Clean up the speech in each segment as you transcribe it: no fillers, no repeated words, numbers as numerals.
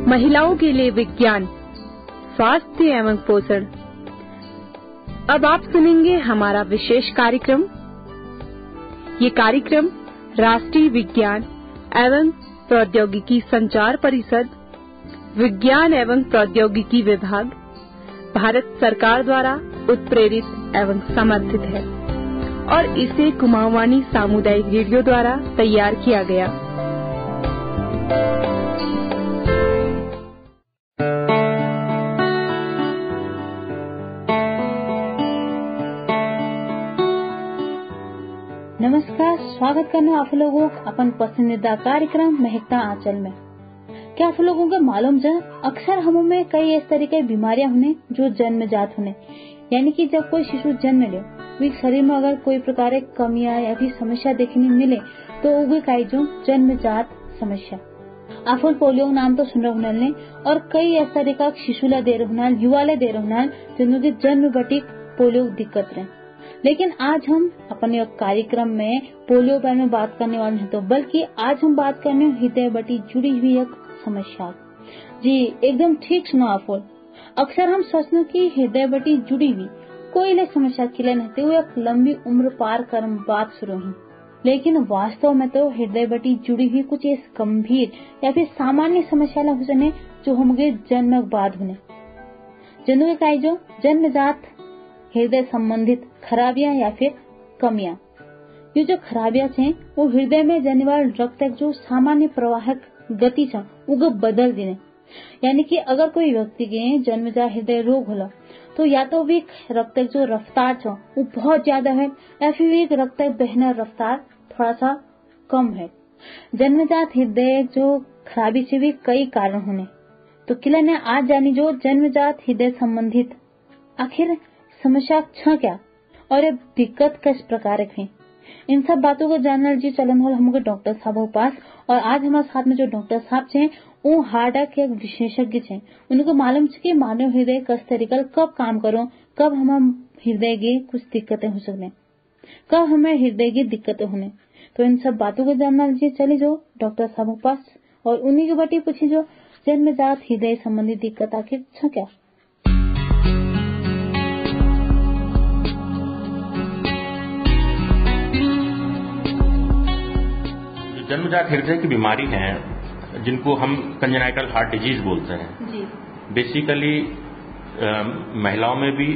महिलाओं के लिए विज्ञान, स्वास्थ्य एवं पोषण। अब आप सुनेंगे हमारा विशेष कार्यक्रम। ये कार्यक्रम राष्ट्रीय विज्ञान एवं प्रौद्योगिकी संचार परिषद, विज्ञान एवं प्रौद्योगिकी विभाग, भारत सरकार द्वारा उत्प्रेरित एवं समर्थित है और इसे कुमाऊवानी सामुदायिक रेडियो द्वारा तैयार किया गया। नमस्कार, स्वागत करना आप लोगों अपन पसंदीदा कार्यक्रम महकता आंचल में। क्या आप लोगों को मालूम है, अक्सर हम में कई इस तरह की बीमारियां होने जो जन्मजात होने, यानी कि जब कोई शिशु जन्म ले, वे शरीर में अगर कोई प्रकार की कमियां या फिर समस्या देखने मिले तो उगे कई जो जन्मजात समस्या। आप पोलियो नाम तो सुन रहे होने और कई इस तरह का शिशुला दे रहे युवाले दे रहे जिनके जन्म बटी पोलियो दिक्कत रहे। लेकिन आज हम अपने कार्यक्रम में पोलियो बारे में बात करने वाले हैं, तो बल्कि आज हम बात करने हृदय बटी जुड़ी हुई एक समस्या। जी एकदम ठीक सुना आप। अक्सर हम सोचते कि हृदय बटी जुड़ी हुई कोई ले समस्या खिले नहीं, वो एक लंबी उम्र पार कर बात शुरू हुई। लेकिन वास्तव में तो हृदय बटी जुड़ी हुई कुछ इस गंभीर या फिर सामान्य समस्या हो सने जो होंगे जन्म बाद होने जिनके कई जो जन्मजात हृदय संबंधित खराबियां या फिर कमियां। ये जो खराबियां हैं वो हृदय में जाने वाले रक्त जो सामान्य प्रवाहक गति छ वो बदल देने। यानी कि अगर कोई व्यक्ति के जन्मजात हृदय रोग होला तो या तो भी रक्त जो रफ्तार छ वो बहुत ज्यादा है या फिर एक रक्त बहना रफ्तार थोड़ा सा कम है। जन्मजात हृदय जो खराबी से भी कई कारण होने, तो किला ने आज जानी जो जन्मजात हृदय संबंधित आखिर समस्या छ क्या और ये दिक्कत किस प्रकार है, इन सब बातों को जानने जी चलन हो हमको डॉक्टर साहब के पास। और आज हमारे साथ में जो डॉक्टर साहब हैं वो हार्ट के एक विशेषज्ञ हैं। उनको मालूम है कि मानव हृदय किस तरीका कब काम करो, कब हम हृदय की कुछ दिक्कतें हो सकते, कब हमें हृदय की दिक्कतें होने। तो इन सब बातों को जानना जी चली जो डॉक्टर साहब के पास और उन्हीं की बटी पूछी जो जन्मजात हृदय संबंधी दिक्कत आखिर छ क्या। जन्मजात हृदय की बीमारी है जिनको हम कंजेनाइटल हार्ट डिजीज बोलते हैं जी। बेसिकली महिलाओं में भी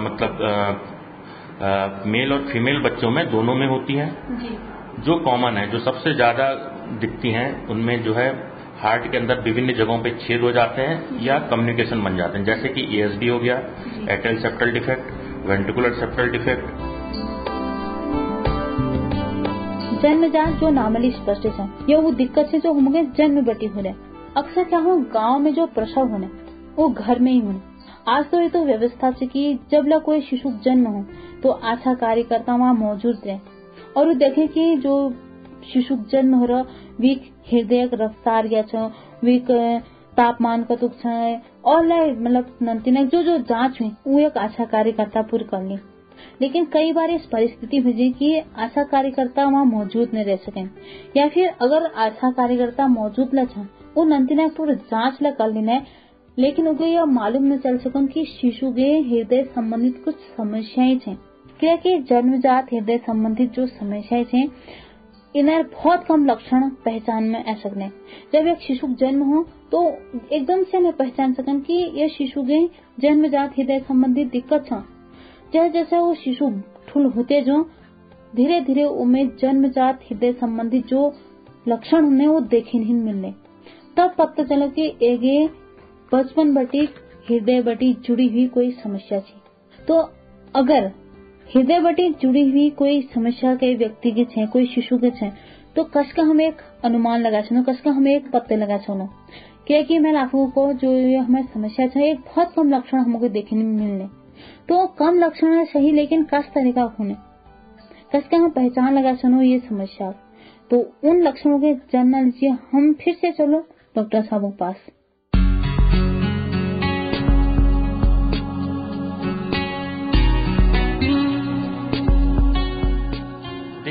मेल और फीमेल बच्चों में दोनों में होती हैं जी। जो कॉमन है, जो सबसे ज्यादा दिखती हैं, उनमें जो है हार्ट के अंदर विभिन्न जगहों पे छेद हो जाते हैं या कम्युनिकेशन बन जाते हैं, जैसे कि ESD हो गया, atrial septal defect, ventricular septal defect. जन्मजात जो नॉर्मली स्पष्ट है ये वो दिक्कत है जो होंगे जन्म बटी होने। अक्सर क्या हो गांव में जो प्रसव होने वो घर में ही होने। आज तो ये तो व्यवस्था से कि जब ला कोई शिशु जन्म हो तो आशा कार्यकर्ता वहाँ मौजूद रहे और वो देखे कि जो शिशु जन्म हो रहा वीक हृदय रफ्तार या छ वीक तापमान का तुक और मतलब नंतिना जो जांच हुई वो एक आशा कार्यकर्ता पूरी कर ली। लेकिन कई बार इस परिस्थिति हुई कि आशा कार्यकर्ता वहाँ मौजूद नहीं रह सके या फिर अगर आशा कार्यकर्ता मौजूद ल वो नंतिना पूरी जांच ला कर लेना, लेकिन उनको यह मालूम न चल सकन कि शिशु के हृदय संबंधित कुछ समस्याएं हैं। क्योंकि जन्मजात हृदय संबंधित जो समस्याएं हैं इन्हें बहुत कम लक्षण पहचान में आ सकते। जब एक शिशु जन्म हो तो एकदम से न पहचान सकन कि यह शिशु के जन्मजात हृदय संबंधित दिक्कत है। जैसे जैसे वो शिशु ठुल होते जो धीरे धीरे उनमें जन्मजात हृदय संबंधी जो लक्षण उन्हें वो देखे नहीं मिलने, तब पता चला कि एक बचपन बटी हृदय बटी जुड़ी हुई कोई समस्या थी। तो अगर हृदय बटी जुड़ी हुई कोई समस्या के व्यक्ति के छे, कोई शिशु के छे, तो कसका हम एक अनुमान लगा सको, कसका हम एक पत्ते लगा सको। क्योंकि मैं आपको को जो हमें समस्या है एक बहुत कम लक्षण हमको देखने में मिलने, तो कम लक्षण है सही, लेकिन कस तरीका होने कसके हम पहचान लगा सनो ये समस्या। तो उन लक्षणों के जानना लीजिए हम फिर से चलो डॉक्टर साहब के पास।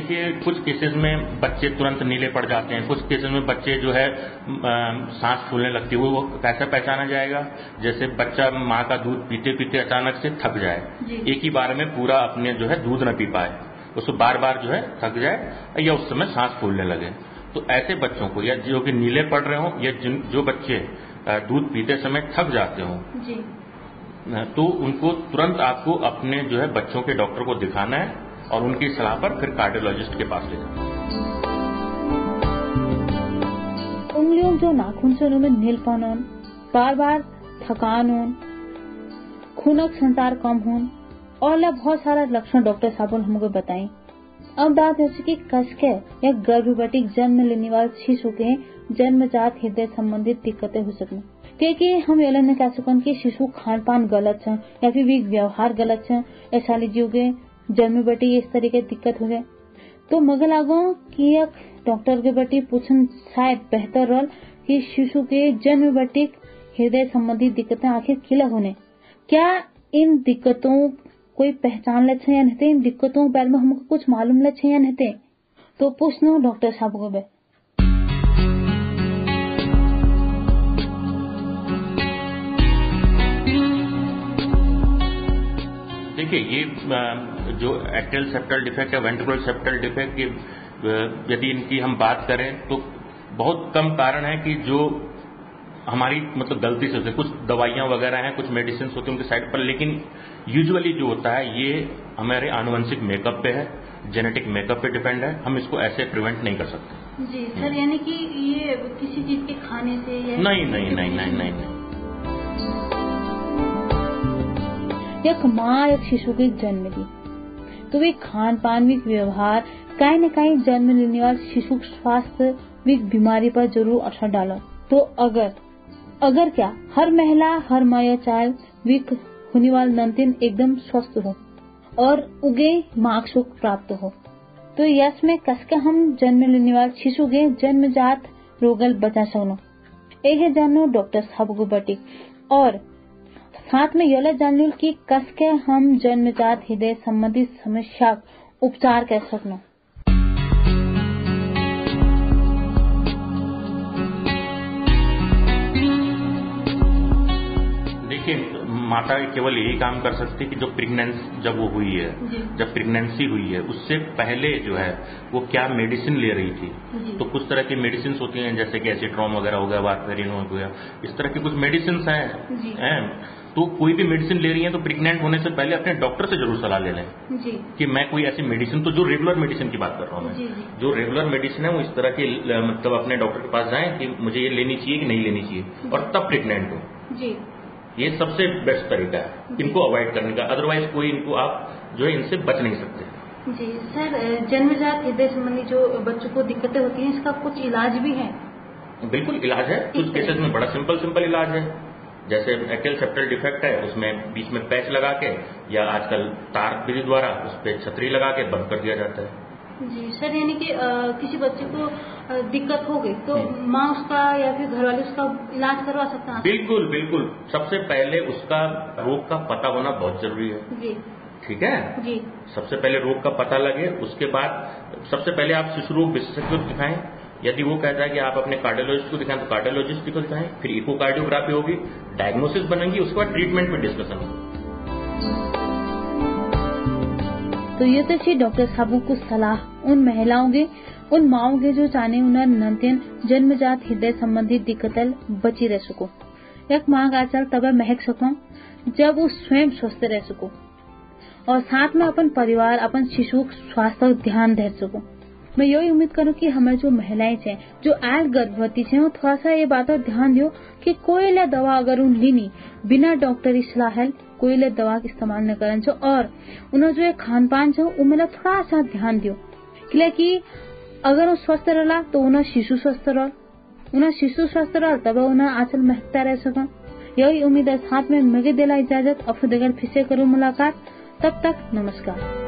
देखिए, कुछ केसेस में बच्चे तुरंत नीले पड़ जाते हैं, कुछ केसेस में बच्चे जो है सांस फूलने लगती है। वो कैसे पहचाना जाएगा? जैसे बच्चा माँ का दूध पीते पीते अचानक से थक जाए, एक ही बार में पूरा अपने जो है दूध न पी पाए, उसको बार बार जो है थक जाए या उस समय सांस फूलने लगे, तो ऐसे बच्चों को, या जो कि नीले पड़ रहे हों, या जो बच्चे दूध पीते समय थक जाते हों, तो उनको तुरंत आपको अपने जो है बच्चों के डॉक्टर को दिखाना है और उनकी सलाह पर फिर कार्डियोलॉजिस्ट के पास ले जाना है। उंगलियों जो नाखून से उनमें नीलपन हो, बार बार थकान हो, खूनक संचार कम हो और बहुत सारा लक्षण डॉक्टर साहब ने हमको बताई। अब बात है कि कसके या गर्भवती जन्म लेने वाले शिशु के जन्मजात हृदय संबंधित दिक्कतें हो सकती, क्योंकि हम ये नहीं कह सकते कि शिशु खान पान गलत है या फिर व्यवहार गलत है, ऐसा लीजिए के जन्म बेटी इस तरीके दिक्कत हो गए, तो मगर लागो कि एक डॉक्टर के बेटी पूछन शायद बेहतर रहा कि शिशु के जन्म बेटी हृदय संबंधी दिक्कतें आखिर किला होने, क्या इन दिक्कतों कोई पहचान लेते या नहीं, इन दिक्कतों के बारे में हमको कुछ मालूम लेते या नहीं, तो पूछना डॉक्टर साहब को। देखिए, ये जो एट्रियल सेप्टल डिफेक्ट या वेंट्रिकुलर सेप्टल डिफेक्ट, यदि इनकी हम बात करें तो बहुत कम कारण है कि जो हमारी मतलब गलती से होते, कुछ दवाइयां वगैरह हैं, कुछ मेडिसिन होती हैं उनके साइड पर, लेकिन यूजुअली जो होता है ये हमारे आनुवंशिक मेकअप पे है, जेनेटिक मेकअप पे डिपेंड है, हम इसको ऐसे प्रिवेंट नहीं कर सकते। जी सर, यानी कि ये किसी चीज के खाने से या नहीं। एक माँ एक शिशु के जन्म दी तो वे खान पान विक व्यवहार कहीं न कहीं जन्म लेने वाले शिशु स्वास्थ्य विक बीमारी पर जरूर असर डाला। तो अगर क्या हर महिला हर माँ या चाइल्ड विक होने वाले नंतिन एकदम स्वस्थ हो और उगे माँ सुख प्राप्त हो, तो यश में कसके हम जन्म लेने वाले शिशु के जन्मजात रोगल बचा सकनो। एक जानो डॉक्टर साहब को बटी और साथ में यह जान लो कि कसके हम जन्मजात हृदय संबंधी समस्या उपचार कर सकना। देखिए, माता केवल यही काम कर सकती है कि जो प्रेगनेंसी जब वो हुई है, जब प्रेगनेंसी हुई है उससे पहले जो है वो क्या मेडिसिन ले रही थी, तो कुछ तरह की मेडिसिन होती हैं जैसे कि एसिट्रोम वगैरह हो गया, वारफेरिन हो गया, इस तरह की कुछ मेडिसिन हैं। तो कोई भी मेडिसिन ले रही है तो प्रेग्नेंट होने से पहले अपने डॉक्टर से जरूर सलाह ले लें कि मैं कोई ऐसी मेडिसिन, तो जो रेगुलर मेडिसिन की बात कर रहा हूँ मैं, जो रेगुलर मेडिसिन है वो इस तरह की मतलब अपने डॉक्टर के पास जाएं कि मुझे ये लेनी चाहिए कि नहीं लेनी चाहिए, और तब प्रेग्नेंट हो। ये सबसे बेस्ट तरीका है इनको अवॉइड करने का, अदरवाइज कोई इनको आप जो है इनसे बच नहीं सकते। जी सर, जन्मजात हृदय संबंधी जो बच्चों को दिक्कतें होती हैं इसका कुछ इलाज भी है? बिल्कुल इलाज है, कुछ केसेस में बड़ा सिंपल इलाज है, जैसे एट्रियल सेप्टल डिफेक्ट है उसमें बीच में पैच लगा के या आजकल तार विधि द्वारा उस पर छतरी लगा के बंद कर दिया जाता है। जी सर, यानी कि किसी बच्चे को दिक्कत हो गई तो माँ उसका या फिर घर वाले उसका इलाज करवा सकते हैं? बिल्कुल, सबसे पहले उसका रोग का पता होना बहुत जरूरी है। जी ठीक है जी, सबसे पहले रोग का पता लगे, उसके बाद सबसे पहले आप शिशु रोग विशेषज्ञ को दिखाएं, यदि वो कहता है कि आप अपने कार्डियोलॉजिस्ट को दिखाएं तो कार्डियोलॉजिस्ट को दिखाएं, फिर इकोकार्डियोग्राफी होगी, डायग्नोसिस बनेगी, उसके बाद ट्रीटमेंट में डिस्कशन होगी। तो ये तो थी डॉक्टर साहब को सलाह उन महिलाओं के, उन माओ के जो चाहने उन्हें नंतिन जन्मजात हृदय संबंधी दिक्कतल बची रह सको, एक माँ का आचल तब महक सको जब वो स्वयं स्वस्थ रह सको और साथ में अपन परिवार अपन शिशु स्वास्थ्य ध्यान दे सको। मैं यही उम्मीद करूँ कि हमारे जो महिलाएं हैं जो आज गर्भवती है वो थोड़ा सा ये बात और ध्यान दियो कि कोई ले दवा अगर उन लीनी बिना डॉक्टरी सलाह है कोई ले दवा का इस्तेमाल न करन छो, और उन्हें जो खान पान छो उनमें थोड़ा सा ध्यान दियो, कि अगर वो स्वस्थ रहा तो उन्हें शिशु स्वस्थ रहा तब उन्हें आंचल महकता रह सको। यही उम्मीद है, साथ में मगे दिला इजाजत, अब फिर से करूँ मुलाकात, तब तक नमस्कार।